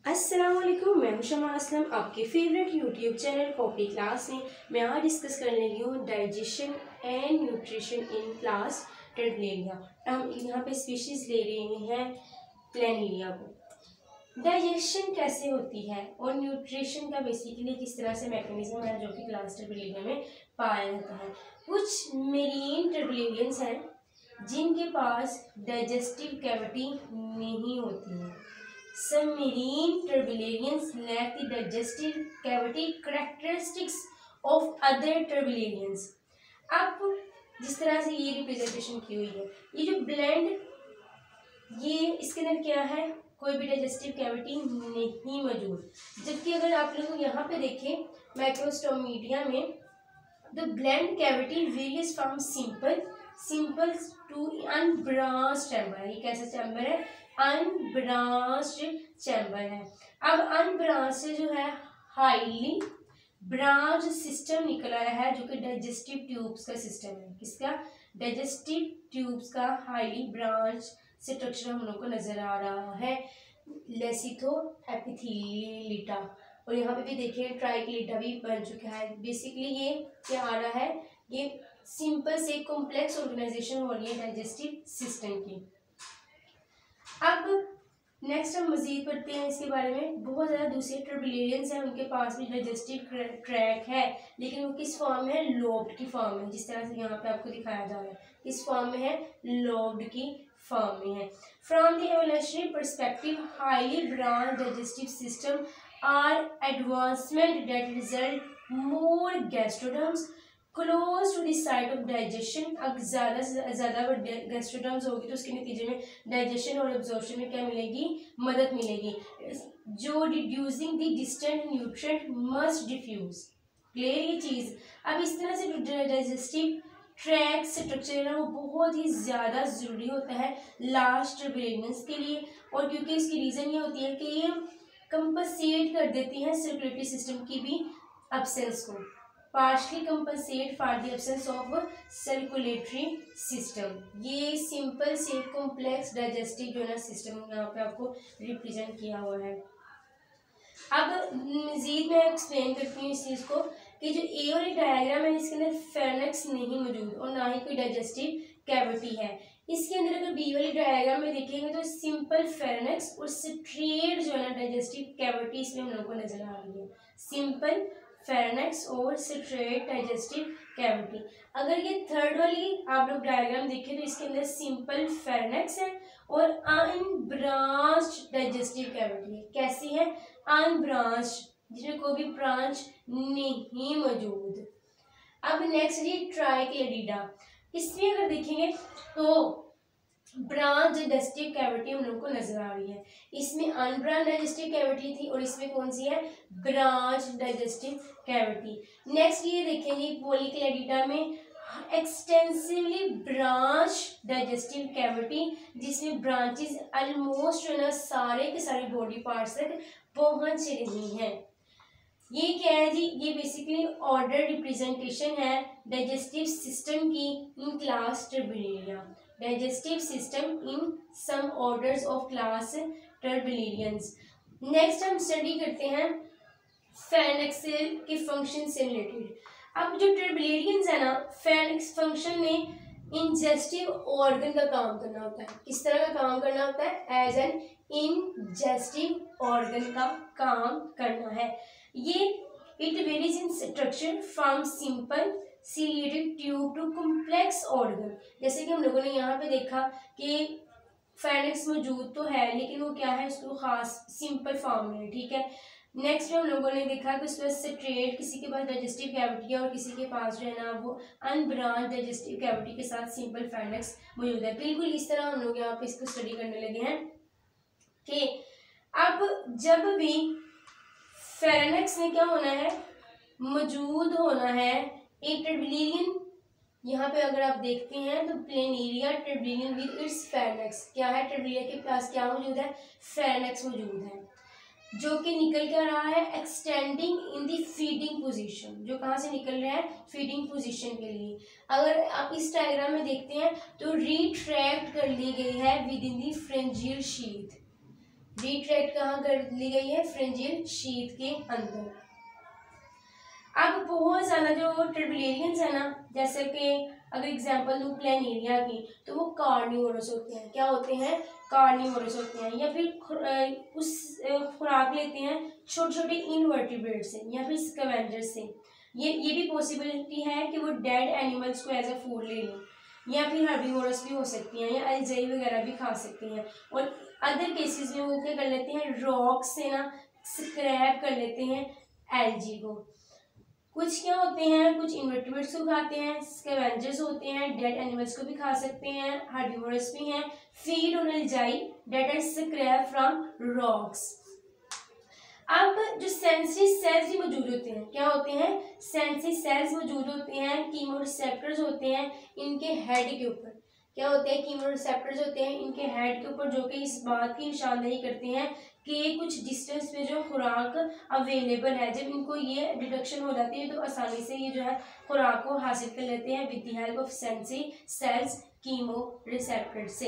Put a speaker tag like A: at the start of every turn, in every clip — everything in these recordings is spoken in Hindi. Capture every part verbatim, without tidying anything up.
A: अस्सलाम वालेकुम, मैं हूं शमा असलम, आपके favourite YouTube channel copy class में मैं आज डिस्कस करने लगी हूँ digestion and nutrition in class Turbellaria. हम यहाँ पे स्पीशीज ले रहे हैं प्लेनिलिया को। डाइजेशन कैसे होती है और न्यूट्रिशन का बेसिकली किस तरह से मैकेनिज्म है जो कि क्लास टर्बेलिया में पाया जाता है। कुछ मेरीन टर्बेलियंस हैं जिनके पास डाइजेस्टिव कैविटी नहीं होती है। Some marine turbellarians lack the digestive cavity characteristics of other turbellarians। अब जिस तरह से ये रिप्रेजेंटेशन की हुई है, ये जो ब्लेंड, ये इसके अंदर क्या है, कोई भी डाइजेस्टिव कैविटी नहीं मौजूद। जबकि अगर आप लोग यहाँ पे देखें माइक्रोस्टोमीडिया में, the blind cavity varies from simple simple to unbranched chamber. ये कैसा चैम्बर है? अनब्रांच्ड चैम्बर है। अब अनब्रांच से जो है हाईली ब्रांच सिस्टम निकल आया है जो कि डाइजेस्टिव ट्यूब्स का सिस्टम है। किसका? डाइजेस्टिव ट्यूब्स का हाईली ब्रांच स्ट्रक्चर हम लोग को नजर आ रहा है, लेसिथो एपिथेलिटा। और यहाँ पे भी देखिए ट्राइक्लिटा भी बन चुका है। बेसिकली ये क्या आ रहा है, ये सिंपल से कॉम्प्लेक्स ऑर्गेनाइजेशन हो रही है डाइजेस्टिव सिस्टम की। अब नेक्स्ट हम मजीद पढ़ते हैं इसके बारे में। बहुत ज़्यादा दूसरे टर्बेलियंस हैं, उनके पास भी डाइजेस्टिव ट्रैक है, लेकिन वो किस फॉर्म में है? लोब्ड की फॉर्म में, जिस तरह से यहाँ पे आपको दिखाया जा रहा है। किस फॉर्म में है? लोब्ड की फॉर्म में है। From the evolutionary perspective highly branch digestive system are advancement that result more gastroderms close to the site of digestion. अब ज़्यादा से ज़्यादा गैस्ट्रोडर्म्स होगी तो उसके नतीजे में डाइजेशन और एब्जॉर्प्शन में क्या मिलेगी? मदद मिलेगी, जो reducing the distant nutrient must diffuse. Clear ये चीज़। अब इस तरह से डाइजेस्टिव ट्रैक स्ट्रक्चर है वो बहुत ही ज़्यादा ज़रूरी होता है लार्ज टर्बुलेंस के लिए, और क्योंकि इसकी रीज़न ये होती है कि ये कंपनसेट कर देती हैं सर्कुलेटरी सिस्टम की भी एब्सेंस को, partially compensate for the absence of circulatory system. ये सिंपल से कॉम्प्लेक्स डाइजेस्टिव जो है सिस्टम यहाँ पे आपको रिप्रेजेंट किया हुआ है। अब मजीद मैं एक्सप्लेन करती हूँ इस चीज़ को कि जो ए वाली डायग्राम है इसके अंदर फेरेंक्स नहीं मौजूद और ना ही कोई डाइजेस्टिव कैविटी है। इसके अंदर अगर बी वाली डायग्राम में देखेंगे तो सिंपल फेरेंक्स और स्ट्रेट जो है ना डाइजेस्टिव कैविटी इसमें हम लोग को नजर आ रही है। सिंपल फेरेंक्स और स्ट्रेट डाइजेस्टिव कैविटी। अगर ये थर्ड वाली आप लोग डायग्राम देखें तो इसके अंदर सिंपल फेरेंक्स है और अनब्रांच्ड डाइजेस्टिव कैविटी है। कैसी है? अनब्रांच्ड, जिसमें कोई भी ब्रांच नहीं मौजूद। अब नेक्स्ट ये ट्राइक्लेडिडा। इसमें अगर देखेंगे तो ब्रांच डाइजेस्टिव कैविटी हम लोग को नजर आ रही है। इसमें अनब्रांच डाइजेस्टिव कैविटी थी और इसमें कौन सी है? Branch digestive cavity. नेक्स्ट ये देखेंगे पॉलीक्लेडिडा में एक्सटेंसिवली ब्रांच डाइजेस्टिव कैविटी, जिसमें ब्रांचेस ऑलमोस्ट जो है ना सारे के सारे बॉडी पार्ट्स तक पहुंच रही हैं। ये क्या है जी? ये बेसिकली ऑर्डर रिप्रेजेंटेशन है डाइजेस्टिव सिस्टम की in class Turbellaria. Digestive system in some orders of class turbellarians. Next हम स्टडी करते हैं फेरेंक्स के फंक्शन से रिलेटेड। अब जो टर्बेलियंस है ना, फेरेंक्स फंक्शन में इंजेस्टिव ऑर्गन का काम करना होता है। किस तरह का काम करना होता है? एज एन इंजेस्टिव ऑर्गन का काम करना है। ये it varies in structure from simple ciliated tube to complex organ. जैसे कि हम लोगों ने यहाँ पे देखा कि फेरेंक्स मौजूद तो है लेकिन वो क्या है, उसको खास सिंपल फॉर्म में है। ठीक है। नेक्स्ट हम लोगों ने देखा कि उसमें स्ट्रेट, किसी के पास डाइजेस्टिव कैविटी है और किसी के पास जो है ना वो अनब्रांच डाइजेस्टिव कैविटी के साथ सिंपल फेरेंक्स मौजूद है। बिल्कुल इस तरह हम लोग यहाँ पे इसको स्टडी करने लगे हैं कि अब जब भी फेरेंक्स में क्या होना है, मौजूद होना है एक टर्बेलियन। यहाँ पे अगर आप देखते हैं तो planaria turbellarian with its pharynx. क्या है? टर्बेलिया के पास क्या मौजूद है? फेरेंक्स मौजूद है, जो कि निकल क्या रहा है? Extending in the feeding position. जो कहाँ से निकल रहा है? फीडिंग पोजीशन के लिए। अगर आप इस डायग्राम में देखते हैं तो रिट्रैक्ट कर ली गई है within the pharyngeal sheath. Retract कहाँ कर ली गई है, फ्रिंजियल शीथ के अंदर। अब बहुत ज़्यादा जो ट्रिबुलेरियंस है ना, जैसे कि अगर एग्जांपल दूँ प्लेनेरिया की, तो वो कार्निवोरस होते हैं। क्या होते हैं, कार्निवोरस होते हैं, या फिर उस खुराक लेते हैं छोटे छोटे इनवर्टिब्रेट से या फिर स्कैवेंजर्स से। ये ये भी पॉसिबिलिटी है कि वो डेड एनिमल्स को एज अ फूड ले लें, या फिर हर्बीवोरस भी हो सकती हैं, या अल्जाई वगैरह भी खा सकती हैं। और अदर केसेस में वो क्या कर लेते हैं, रॉक से ना स्क्रैप कर लेते हैं एल्जी को। कुछ क्या होते हैं, कुछ इनवर्टिब्रेट्स को खाते हैं, स्कैवेंजर्स होते हैं, डेड एनिमल्स को भी खा सकते हैं, हर्बीवोरस भी हैं, feed on algae that are scrap from rocks. अब जो सेंसरी सेल्स भी मौजूद होते हैं, क्या होते हैं, सेंसरी सेल्स मौजूद होते हैं, कीमोरिसेप्टर्स होते हैं इनके हेड के ऊपर। क्या होते हैं, कीमोरिसेप्टर्स होते हैं इनके हेड के ऊपर, जो कि इस बात की निशानदेही करते हैं कि कुछ डिस्टेंस पे जो खुराक अवेलेबल है। जब इनको ये डिटेक्शन हो जाती है तो आसानी से ये जो है खुराक को हासिल कर लेते हैं with the help of sensory cells chemoreceptor से।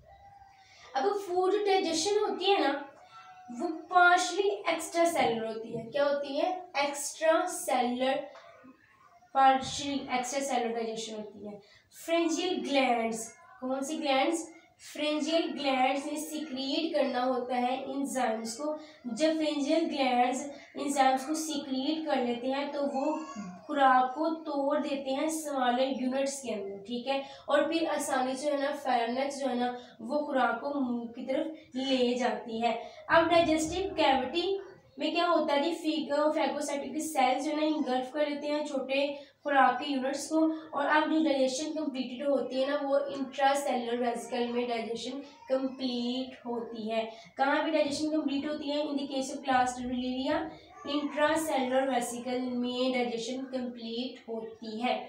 A: अब फूड डाइजेशन होती है ना, वो पार्शली एक्स्ट्रा सेलुलर होती है। क्या होती है, extra cellular, partially extra cellular digestion होती है। फ्रिंजियल ग्लैंड्स, कौन सी ग्लैंड्स, फ्रिंजियल ग्लैंड्स ने सीक्रेट करना होता है एंजाइम्स को। जब फ्रिंजियल ग्लैंड्स एंजाइम्स को सीक्रेट कर लेते हैं तो वो खुराक को तोड़ देते हैं स्मॉलर यूनिट्स के अंदर, ठीक है, और फिर आसानी से है ना फेरेनेक्स जो है ना वो खुराक को मुंह की तरफ ले जाती है। अब डाइजेस्टिव कैविटी में क्या होता है, फैगोसाइटिक सेल्स जो है ना इंगल्फ कर लेते हैं छोटे खुराक के यूनिट्स को, और अब जो डाइजेशन कंप्लीटेड होती है ना वो इंट्रासेलुलर वेसिकल में डाइजेशन कंप्लीट होती है। कहाँ पे डाइजेशन कंप्लीट होती है, in the case of clastridiaria intracellular vesicle में डाइजेशन कंप्लीट होती है।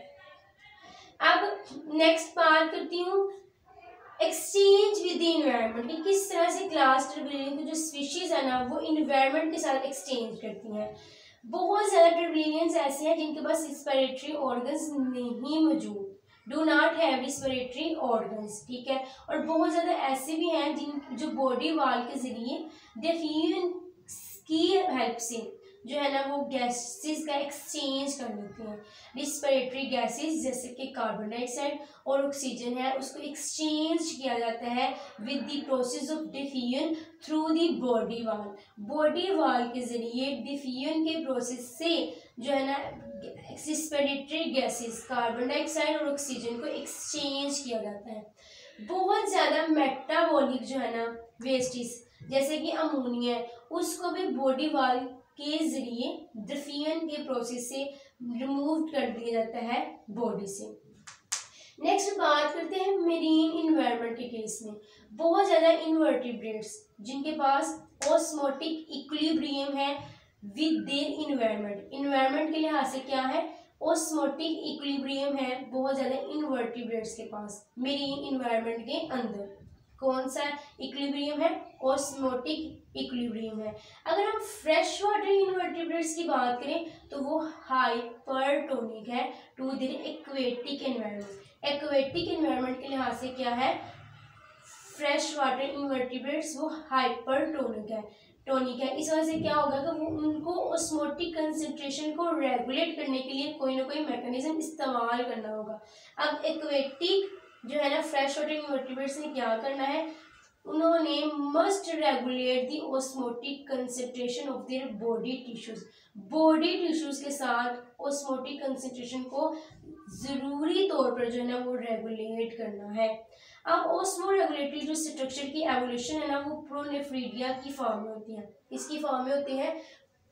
A: अब नेक्स्ट बात करती हूँ एक्सचेंज विद द इन्वायरमेंट, कि किस तरह से क्लास्ट्रिडियरिया की जो स्पीशीज है ना वो इन्वायरमेंट के साथ एक्सचेंज करती हैं। बहुत ज़्यादा ट्रिब्यूलियंस ऐसे हैं जिनके पास रिस्पिरेटरी ऑर्गन्स नहीं मौजूद, do not have respiratory organs, ठीक है, और बहुत ज़्यादा ऐसे भी हैं जिन जो बॉडी वाल के ज़रिए डिफ्यूजन की हेल्प से जो है ना वो गैसेस का एक्सचेंज कर लेते हैं। रिस्पिरेटरी गैसेस जैसे कि कार्बन डाइऑक्साइड और ऑक्सीजन है उसको एक्सचेंज किया जाता है with the process of diffusion through the body wall. Body wall के जरिए डिफ्यूजन के प्रोसेस से जो है ना रिस्पिरेटरी गैसेस कार्बन डाइऑक्साइड और ऑक्सीजन को एक्सचेंज किया जाता है। बहुत ज़्यादा मेटाबॉलिक जो है ना वेस्टेज जैसे कि अमोनिया है उसको भी बॉडी वाल के जरिए डिफ्यूजन के प्रोसेस से रिमूव कर दिया जाता है बॉडी से। नेक्स्ट बात करते हैं मेरीन इन्वायरमेंट के केस में। बहुत ज़्यादा इनवर्टिब्रेट्स जिनके पास ऑस्मोटिक इक्विलिब्रियम है विद देयर इन्वायरमेंट, इन्वायरमेंट के लिहाज से क्या है ऑस्मोटिक इक्विलिब्रियम है बहुत ज़्यादा इनवर्टिब्रेट्स के पास मेरीन इन्वायरमेंट के अंदर। कौन सा इक्विलिब्रियम है, ऑस्मोटिक इक्विलिब्रियम है। अगर हम फ्रेश वाटर इनवर्टिब्रेट्स की बात करें तो वो हाइपरटोनिक है to the aquatic environment. Aquatic environment के लिहाज से क्या है फ्रेश वाटर इनवर्टिब्रेट्स वो हाइपरटोनिक है टोनिक है। इस वजह से क्या होगा कि वो उनको ऑस्मोटिक कंसंट्रेशन को रेगुलेट करने के लिए कोई ना कोई मैकेनिज्म इस्तेमाल करना होगा। अब एक्वेटिक जो है ना फ्रेश वाटर इनवर्टिब्रेट्स ने क्या करना है उन्होंने must regulate the osmotic concentration of their body tissues. Body tissues के साथ ऑस्मोटिक कंसंट्रेशन को जरूरी तौर पर जो है ना वो रेगुलेट करना है। अब ऑस्मो रेगुलेटरी जो स्ट्रक्चर की एवोल्यूशन है ना वो प्रोनेफ्रीडिया की फॉर्म में होती है। इसकी फॉर्म में होती है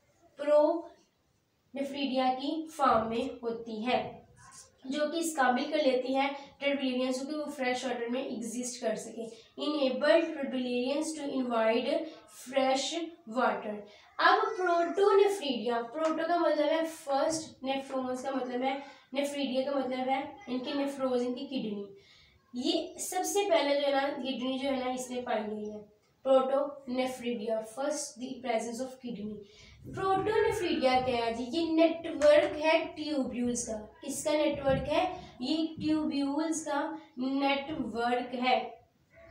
A: प्रोनेफ्रीडिया की फॉर्म में होती है जो कि इस काबिल कर लेती है टर्बुलेरियंस को वो फ्रेश वाटर में एग्जिस्ट कर सके। Enable turbellarians to invade fresh water. अब प्रोटोनेफ्रीडिया, प्रोटो का मतलब है फर्स्ट, नेफ्रॉन्स का मतलब है, नेफ्रीडिया का मतलब है इनकी नेफ्रोज इनकी किडनी। ये सबसे पहले जो है ना किडनी जो है ना इसमें पाई गई है protonephridia, first the presence of kidney. Protonephridia क्या है जी, ये नेटवर्क है ट्यूब्यूल्स का। किसका नेटवर्क है, ये ट्यूब्यूल्स का नेटवर्क है।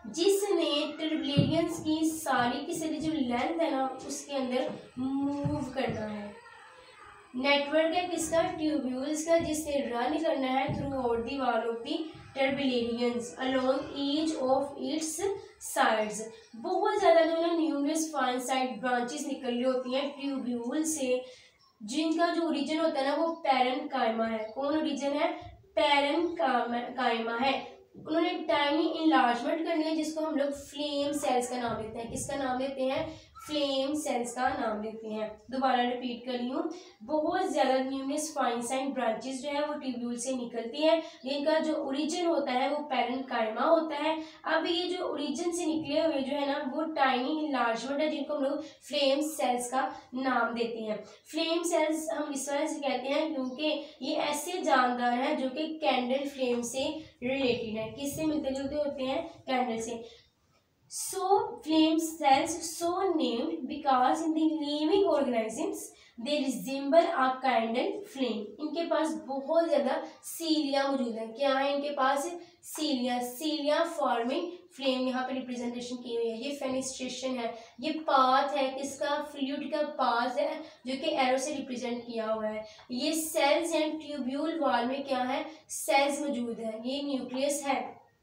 A: जिसने टर्बुलेंस की सारी की सारी जो लेंथ है ना उसके अंदर मूव करना है। नेटवर्क है किसका? ट्यूब्यूल्स का, जिससे रन करना है throughout the wall of the turbulence along each of its sides. बहुत ज़्यादा जो है ना न्यूमरस फाइन साइड ब्रांचेस निकल रही होती हैं ट्यूब्यूल से, जिनका जो ओरिजिन होता है ना वो पैरेन्काइमा है। कौन ओरिजिन है? पैरेन्काइमा है। उन्होंने टाइनी इनलार्जमेंट करनी है जिसको हम लोग फ्लेम सेल्स का नाम देते हैं। किसका नाम देते हैं? फ्लेम सेल्स का नाम देते हैं। दोबारा रिपीट कर रही हूँ, बहुत ज़्यादा न्यूमरस फाइन साइन ब्रांचेस जो है वो ट्यूब्यूल से निकलती हैं, जिनका जो ओरिजिन होता है वो पैरेन्काइमा होता है। अब ये जो ओरिजिन से निकले हुए जो है ना वो टाइनी इनलार्जमेंट है, जिनको हम लोग फ्लेम सेल्स का नाम देते हैं। फ्लेम सेल्स हम इस तरह से कहते हैं क्योंकि ये ऐसे जानदार हैं जो कि कैंडल फ्लेम से रिलेटेड है। किससे मिलते जुलते होते हैं? कैंडल से। So flame cells so named because in the living organisms they resemble a candle flame। इनके पास बहुत ज़्यादा सीलिया मौजूद है। क्या है इनके पास? सीलिया। सीलिया फॉर्मिंग फ्लेम यहाँ पे रिप्रेजेंटेशन की हुई है। ये फेनिस्ट्रेशन है, ये पाथ है किसका? फ्लूइड का पाथ है जो कि एरो से रिप्रेजेंट किया हुआ है। ये सेल्स हैं, ट्यूब्यूल वॉल में क्या है? सेल्स मौजूद है, ये न्यूक्लियस है।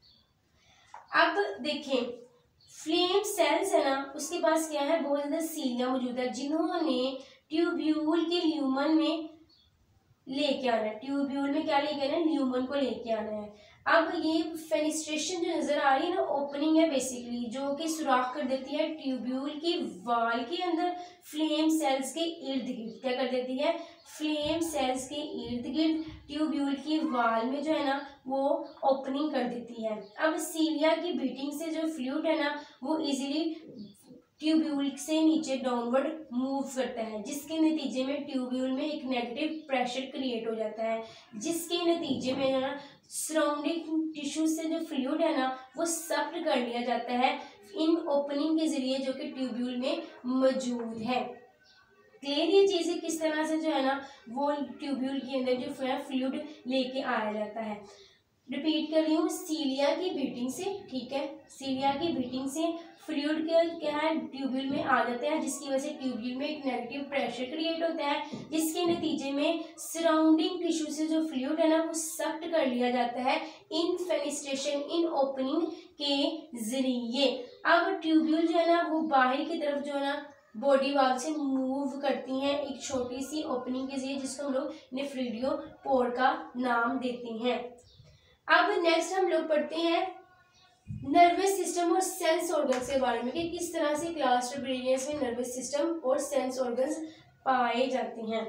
A: अब देखें फ्लेम सेल्स है ना उसके पास क्या है? बहुत ज़्यादा सीलिया मौजूद है, जिन्होंने ट्यूब्यूल के ल्यूमन में लेके आना है। ट्यूब्यूल में क्या लेके आना है? ल्यूमन को लेके आना है। अब ये फेनिस्ट्रेशन जो नजर आ रही है ना ओपनिंग है बेसिकली, जो कि सुराख कर देती है ट्यूब्यूल की वॉल के अंदर फ्लेम सेल्स के इर्द गिर्द। क्या कर देती है? फ्लेम सेल्स के इर्द गिर्द ट्यूब्यूल की वॉल में जो है ना वो ओपनिंग कर देती है। अब सीलिया की बीटिंग से जो फ्लूइड है ना वो इजीली ट्यूब्यूल से नीचे डाउनवर्ड मूव करता है, जिसके नतीजे में ट्यूब्यूल में एक नेगेटिव प्रेशर क्रिएट हो जाता है, जिसके नतीजे में है ना सराउंडिंग टिश्यू से जो फ्लूइड है ना वो सक्ट कर लिया जाता है इन ओपनिंग के जरिए जो कि ट्यूब्यूल में मौजूद है। क्लियर? ये चीज़ें किस तरह से जो है ना वो ट्यूब्यूल के अंदर जो फ्लूइड लेके आया जाता है। रिपीट कर रही हूँ, सीलिया की बीटिंग से, ठीक है, सीलिया की बीटिंग से फ्लूइड के क्या है ट्यूब्यूल में आ जाता है, जिसकी वजह से ट्यूब्यूल में एक नेगेटिव प्रेशर क्रिएट होता है, जिसके नतीजे में सराउंडिंग टिश्यू से जो फ्लूइड है ना वो सक्ट कर लिया जाता है इन फेनिस्ट्रेशन इन ओपनिंग के जरिए। अब ट्यूब्यूल जो है ना वो बाहर की तरफ जो है ना बॉडी वाल से मूव करती हैं एक छोटी सी ओपनिंग के जरिए, जिसको हम लोग नेफ्रिडियोपोर का नाम देते हैं। अब नेक्स्ट हम लोग पढ़ते हैं नर्वस सिस्टम और सेंस ऑर्गन्स के बारे में कि किस तरह से क्लास टर्बुलेंस में नर्वस सिस्टम और सेंस ऑर्गन्स पाए जाते हैं।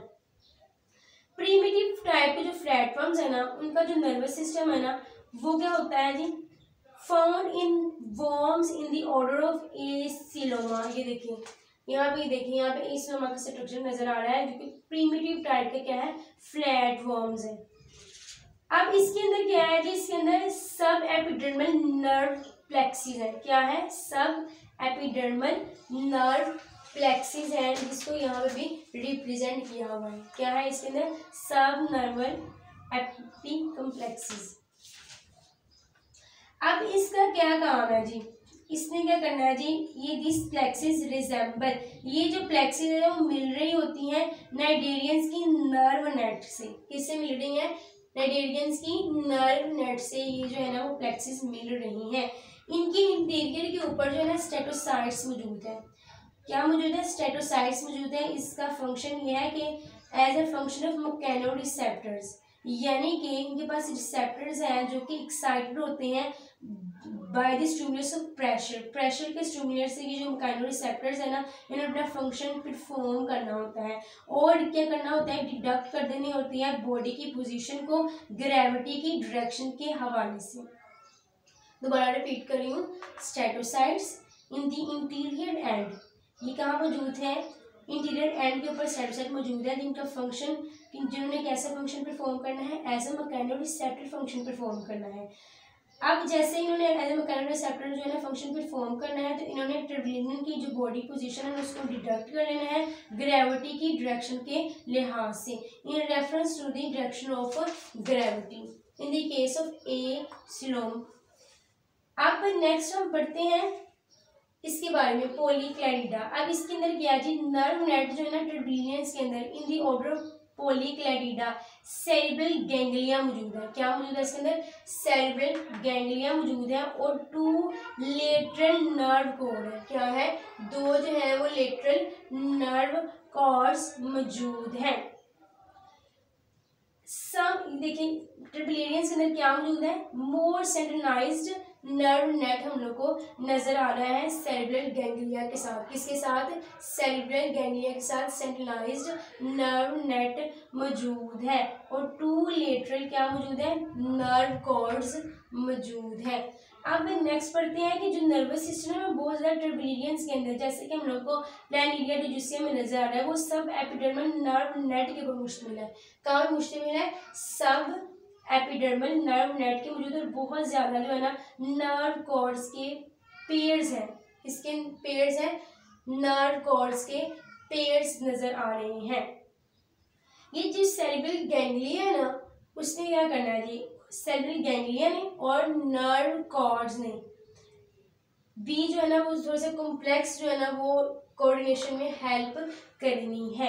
A: प्रीमिटिव टाइप के जो फ्लैटफॉर्म्स है ना उनका जो नर्वस सिस्टम है ना वो क्या होता है जी? Found in worms in the order of acoeloma. ये देखिए यहाँ पे देखिए यहाँ पे एसिलोमा का स्ट्रक्चर नजर आ रहा है जो कि प्रीमिटिव टाइप का क्या है? फ्लैट वर्म्स है। अब इसके अंदर क्या है जी? इसके अंदर सब एपिडर्मल नर्व प्लेक्सिस है। क्या है? सब एपिडर्मल नर्व प्लेक्सिस है, जिसको यहाँ पे भी रिप्रेजेंट किया हुआ है। क्या है इसके अंदर? सब नर्वल एपिकम्प्लेक्सिस। अब इसका क्या काम है जी? इसने क्या करना है जी? ये दिस प्लेक्सिस रिजेंबल, ये जो प्लेक्सिस है वो मिल रही होती है नाइडेरियंस की नर्व नेट से। किससे मिल रही है? नाइडेरियंस की नर्व नेट से ये जो है ना वो प्लेक्सिस मिल रही है। इनके इंटीरियर के ऊपर जो है ना स्टेटोसाइट्स मौजूद है। क्या मौजूद है? स्टेटोसाइट्स मौजूद है। इसका फंक्शन ये है कि as a function of mechanoreceptors, यानी कि इनके पास रिसेप्टर्स हैं जो कि एक्साइटेड होते हैं by the stimulus of pressure. Pressure के स्टिमुलर से ये जो मैकेनोरिसेप्टर्स है ना इन्हें अपना फंक्शन परफॉर्म करना होता है और क्या करना होता है? डिडक्ट कर देनी होती है बॉडी की पोजीशन को ग्रेविटी की डायरेक्शन के हवाले से। दोबारा रिपीट कर रही हूँ, statocytes in the interior end, ये कहाँ मौजूद है? इंटीरियर एंड के ऊपर स्टेटोसाइट मौजूद है, जिनका फंक्शन जिन्होंने कैसा फंक्शन परफॉर्म करना है? As a mechanoreceptor function perform करना है। अब जैसे इन्होंने एज ए मैकेनोरिसेप्टर जो है ना फंक्शन परफॉर्म करना है तो इन्होंने टर्बुलेंस की जो बॉडी पोजीशन है उसको डिडक्ट कर लेना है ग्रेविटी की डायरेक्शन के लिहाज से, in reference to the direction of gravity in the case of a coelom. अब नेक्स्ट हम पढ़ते हैं इसके बारे में, पॉलीक्लैरिडा। अब इसके अंदर क्या जी, नर्व नेट जो है ना टर्बुलेंस के अंदर in the order polycladida cerebral ganglia मौजूद है। क्या मौजूद है इसके अंदर, सेरेब्रल गैंग्लिया मौजूद है और टू लेटरल नर्व कॉर्ड है। क्या है, दो जो है वो लेटरल नर्व कॉर्ड्स मौजूद हैं। सब देखिए टर्बुलेंस के अंदर क्या मौजूद है, मोर सेंट्रलाइज्ड नर्व नेट हम लोग को नजर आ रहा है सेरेब्रल गैंग्लिया के साथ। किसके साथ, सेरेब्रल गैंग्लिया के साथ सेंट्रलाइज्ड नर्व नेट मौजूद है और टू लेटरल क्या मौजूद है, नर्व कॉर्ड्स मौजूद है। अब नेक्स्ट पढ़ते हैं कि जो नर्वस सिस्टम है बहुत ज़्यादा टर्बुलेंस के अंदर, जैसे कि हम लोग को प्लानिलिया डिजिसिया में नजर आ रहा है, वो सब एपिडर्मल नर्व नेट के ऊपर मुश्तमिल है। कहाँ मुश्तमिल है, सब एपिडर्मल नर्व नेट के मौजूद और बहुत ज्यादा जो है ना नर्व कॉर्ड्स के पेयर्स हैं। इसके पेयर्स हैं, नर्व कॉर्ड्स के पेयर्स नजर आ रहे हैं। ये जो सेरेब्रल गैंग्लिया है ना, उसने क्या करना है जी, सेरेब्रल गैंग्लिया ने और नर्व कॉर्ड्स ने भी जो है ना वो थोड़ा सा कॉम्प्लेक्स जो है ना वो कोऑर्डिनेशन में हेल्प करनी है।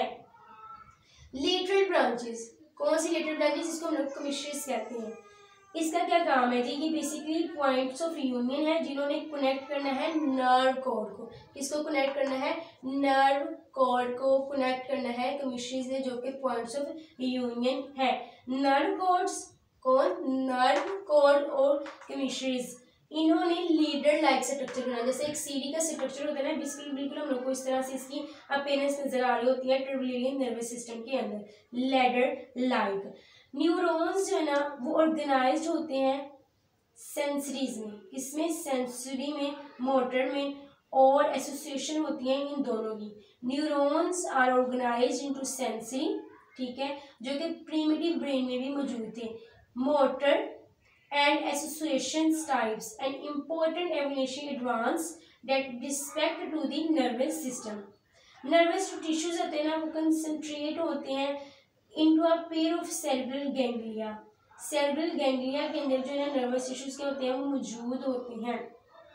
A: लेटरल ब्रांचेस, कौन सी लेटरल ब्रांचेस, इसको हम लोग कमिश्रीज कहते हैं। इसका क्या काम है जी, ये बेसिकली पॉइंट्स ऑफ यूनियन है जिन्होंने कनेक्ट करना है नर्व कॉर्ड को। किसको कनेक्ट करना है, नर्व कॉर्ड को कनेक्ट करना है कमिश्रीज ने, जो कि पॉइंट्स ऑफ यूनियन है। नर्व कॉर्ड्स कौन, नर्व कॉर्ड और कमिश्रीज, इन्होंने लीडर लाइक स्ट्रक्चर बनाया। जैसे एक सीढ़ी का स्ट्रक्चर होता है ना, बिल्कुल बिल्कुल हम लोग को इस तरह से इसकी अपीयरेंस नजर आ रही होती है टर्बुलेंट नर्वस सिस्टम के अंदर, लैडर लाइक। न्यूरॉन्स जो है ना वो ऑर्गेनाइज्ड होते हैं सेंसरीज में, किसमें, सेंसरी में, मोटर में, और एसोसिएशन होती है इन दोनों की। Neurons are organized into sensory, ठीक है, जो कि प्रिमिटिव ब्रेन में भी मौजूद थे। Motor and associations types and important evolution advance that respect to the nervous system. nervous tissues होते हैं ना वो concentrate होते हैं into a pair of cerebral ganglia. cerebral ganglia के अंदर जो है nervous tissues क्या होते हैं वो मौजूद होते हैं।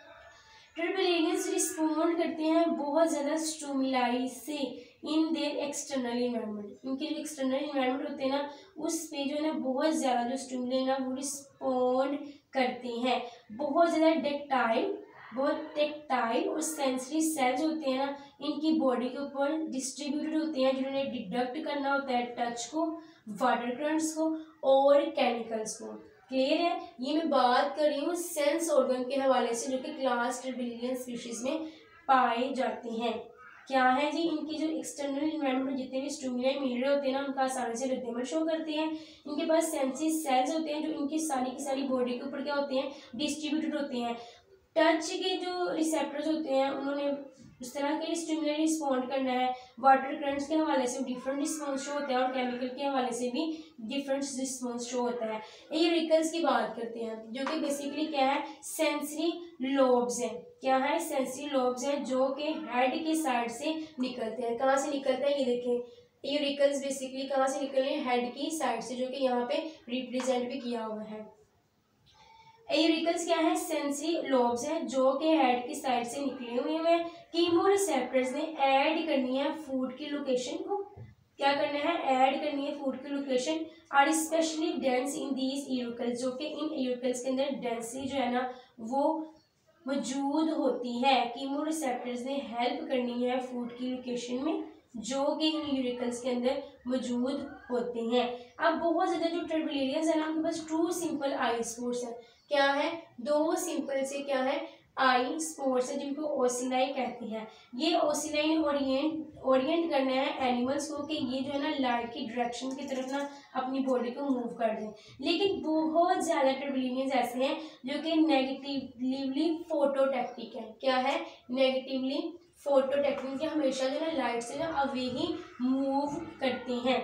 A: टर्बुलेंस रिस्पॉन्ड करते हैं बहुत ज़्यादा स्टिमुलाई से इन देयर एक्सटर्नल इन्वायरमेंट। इनके जो एक्सटर्नल इन्वायरमेंट होते हैं ना उस पे जो है ना बहुत ज़्यादा जो स्टिमुलाई ना वो रिस्पॉन्ड करते हैं। बहुत ज़्यादा टेक्टाइल, बहुत टेक्टाइल और सेंसरी सेल्स होते हैं ना इनकी बॉडी के ऊपर डिस्ट्रीब्यूटेड होते हैं, जिन्होंने डिडक्ट करना होता है टच को, वाटर करंट्स को और केमिकल्स को। क्लियर है, ये मैं बात कर रही हूँ सेंस ऑर्गन के हवाले से जो कि क्लास टर्बुलेंट स्पीशीज में पाए जाते हैं। क्या है जी, इनकी जो एक्सटर्नल इन्वायरमेंट जितने भी स्टिमुलाई मिल रहे होते हैं ना उनका आसानी से रिदम शो करते हैं। इनके पास सेंसरी सेल्स होते हैं जो इनकी सारी की सारी बॉडी के ऊपर क्या होते हैं, डिस्ट्रीब्यूटेड होते हैं। टच के जो रिसेप्टर्स होते हैं उन्होंने उस तरह के स्टिमुलाई रिस्पॉन्ड करना है। वाटर करंट्स के हवाले से डिफरेंट रिस्पॉन्स शो होता है और केमिकल के हवाले से भी डिफरेंट रिस्पॉन्स शो होता है। ये रिकल्स की बात करते हैं जो कि बेसिकली क्या है, सेंसरी लोब्स है। क्या है, सेंसरी लोब्स है जो कि हेड के साइड से निकलते हैं। कहाँ से निकलते हैं ये देखें, ये रिकल्स बेसिकली कहाँ से निकल रहे हैं, हेड की साइड से, जो कि यहाँ पे रिप्रेजेंट भी किया हुआ है। एरिकल्स क्या है, सेंसरी लोब्स हैं जो कि हेड की साइड से निकले हुए हैं। कीमोरिसेप्टर्स ने ऐड करनी है फूड की लोकेशन को, क्या करना है, ऐड करनी है फूड की location. Are specially dense in these auricles, जो कि इन एरिकल्स के अंदर डेंसिटी जो है ना वो मौजूद होती है। कीमोरिसेप्टर्स ने हेल्प करनी है फूड की लोकेशन में जो कि इन यूरिकल्स के अंदर मौजूद होते हैं। अब बहुत ज़्यादा जो टर्बुलेंस है ना उनके पास टू सिंपल आई स्पोर्ट्स है। क्या है, दो सिंपल से क्या है आई स्पोर्ट्स है जिनको ओसिलाई कहते हैं। ये ओसिलाई ने ओरिएंट ओरिएंट करना है एनिमल्स को कि ये जो है ना लाइट की डायरेक्शन की तरफ ना अपनी बॉडी को मूव कर दें। लेकिन बहुत ज़्यादा टर्बुलेंस ऐसे हैं जो कि नेगेटिवली फोटोटैक्टिक है। क्या है, नेगेटिवली फोटोटेक्निक के हमेशा जो है लाइट से ना अवे ही मूव करते हैं।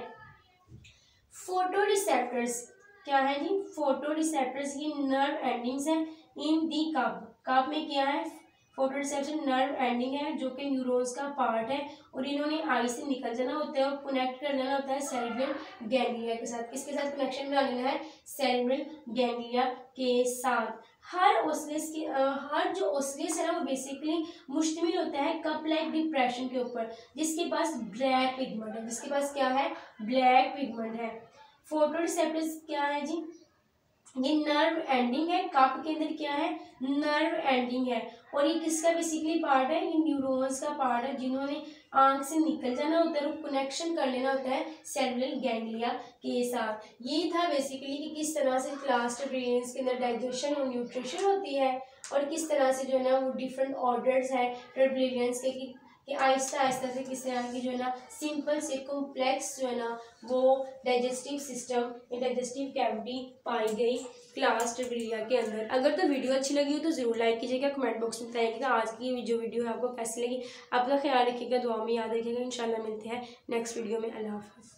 A: फोटो रिसेप्टर्स क्या है जी, फोटो रिसेप्टर्स ये नर्व एंडिंग्स हैं इन दी कप। कप में क्या है, फोटो रिसेप्टर नर्व एंडिंग है जो कि न्यूरॉन्स का पार्ट है और इन्होंने आई से निकल जाना होता है और कनेक्ट कर देना होता है सेरेब्रल गैंग्लिया के साथ। किसके साथ कनेक्शन बना लेना है, सेरेब्रल गैंग्लिया के साथ। हर ओस्सेस के आ, हर जो ओस्सेस है ना वो बेसिकली मुश्तमिल होता है कप लाइक डिप्रेशन के ऊपर, जिसके पास ब्लैक पिगमेंट है, जिसके पास क्या है, ब्लैक पिगमेंट है। फोटोरिसेप्टर्स क्या है जी, ये नर्व एंडिंग है, कप के अंदर क्या है, नर्व एंडिंग है, और ये किसका बेसिकली पार्ट है, ये न्यूरॉन्स का पार्ट है, जिन्होंने आंख से निकल जाना होता है, कनेक्शन कर लेना होता है सेरेब्रल गैंग्लिया के साथ। ये था बेसिकली कि किस तरह से क्लास ब्रेन्स के अंदर डाइजेशन और न्यूट्रिशन होती है, और किस तरह से जो है ना वो डिफरेंट ऑर्डर्स है ट्रेब्लियंस के कि कि आहिस्ता आहिस्ता से किस तरह की जो है ना सिंपल से कॉम्प्लेक्स जो है ना वो डाइजेस्टिव सिस्टम डाइजेस्टिव कैविटी पाई गई क्लास ट्रिबिलिया के अंदर। अगर तो वीडियो अच्छी लगी हो तो ज़रूर लाइक कीजिएगा, कमेंट बॉक्स में बताइएगा आज की जो वीडियो है आपको कैसी लगी। अपना ख्याल रखिएगा, दुआ में याद रखिएगा। इंशाल्लाह मिलते हैं नेक्स्ट वीडियो में। अल्लाह हाफ़िज़।